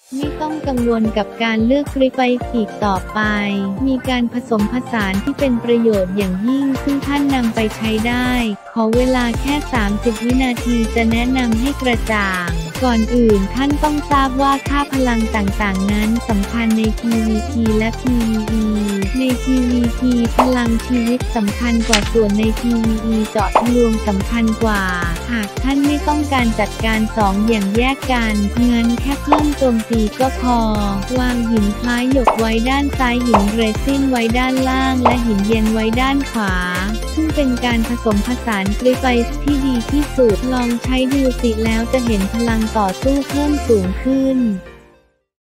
ไม่ต้องกังวลกับการเลือกกริปไปอีกต่อไปมีการผสมผสานที่เป็นประโยชน์อย่างยิ่งซึ่งท่านนำไปใช้ได้ขอเวลาแค่30วินาทีจะแนะนำให้กระจ่างก่อนอื่นท่านต้องทราบว่าค่าพลังต่างๆนั้นสำคัญใน PVP และ PVE ใน PVP พลังชีวิตสำคัญกว่าส่วนใน PVE เจาะทะลวงสำคัญกว่าหากท่านไม่ต้องการจัดการ2อย่างแยกกันงั้นแค่เพิ่มโจมตีก็พอวางหินคล้ายหยกไว้ด้านซ้ายหินเรซินไว้ด้านล่างและหินเย็นไว้ด้านขวาซึ่งเป็นการผสมผสานกริปไปที่ดีที่สุดลองใช้ดูสิแล้วจะเห็นพลังต่อสู้เพิ่มสูงขึ้น